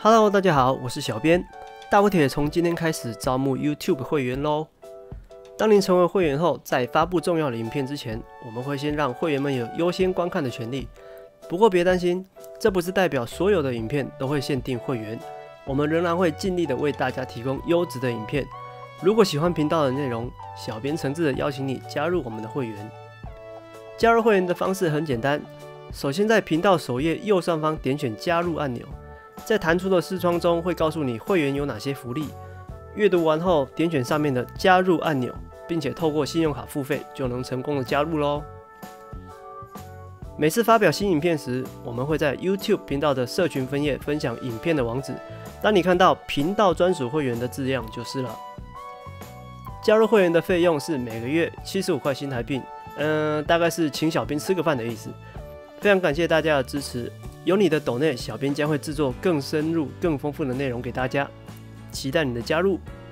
Hello， 大家好，我是小编。大锅铁从今天开始招募 YouTube 会员咯。当您成为会员后，在发布重要的影片之前，我们会先让会员们有优先观看的权利。不过别担心，这不是代表所有的影片都会限定会员，我们仍然会尽力的为大家提供优质的影片。如果喜欢频道的内容，小编诚挚的邀请你加入我们的会员。加入会员的方式很简单，首先在频道首页右上方点选加入按钮。在弹出的视窗中会告诉你会员有哪些福利，阅读完后点选上面的加入按钮，并且透过信用卡付费就能成功的加入咯。每次发表新影片时，我们会在 YouTube 频道的社群分页分享影片的网址，当你看到频道专属会员的字样就是了。加入会员的费用是每个月75块新台币，大概是请小编吃个饭的意思。非常感谢大家的支持。有你的抖内，小编将会制作更深入、更丰富的内容给大家，期待你的加入。